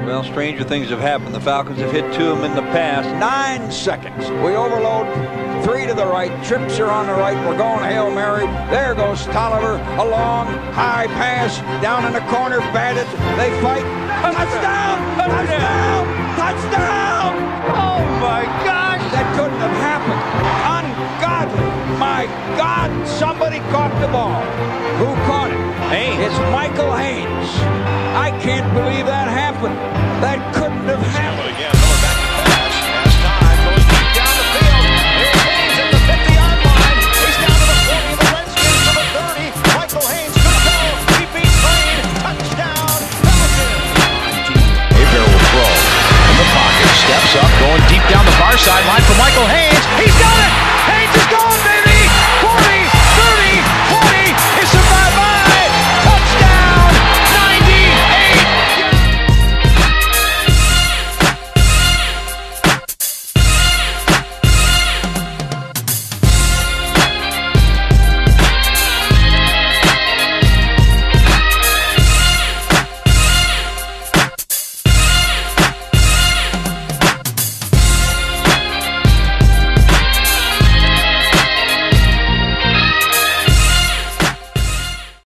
Well, stranger things have happened. The Falcons have hit 2 of them in the past. 9 seconds. We overload. 3 to the right. Trips are on the right. We're going Hail Mary. There goes Tolliver. A long, high pass. Down in the corner. Batted. They fight. Touchdown! Touchdown! Touchdown! Oh, my gosh! That couldn't have happened. Ungodly. My God, somebody caught the ball. Who caught it? Haynes. It's Michael Haynes. I can't believe that happened. That couldn't have happened. Again, Miller back to pass. Has time. Goes deep down the field. Here's Haynes at the 50-yard line. He's down to the 40. The Redskins to the 30. Michael Haynes could go. He beats Green. Touchdown. Falcons. Abear will throw in the pocket. Steps up. Going deep down the far sideline for Michael Haynes. He's got it. Haynes is gone.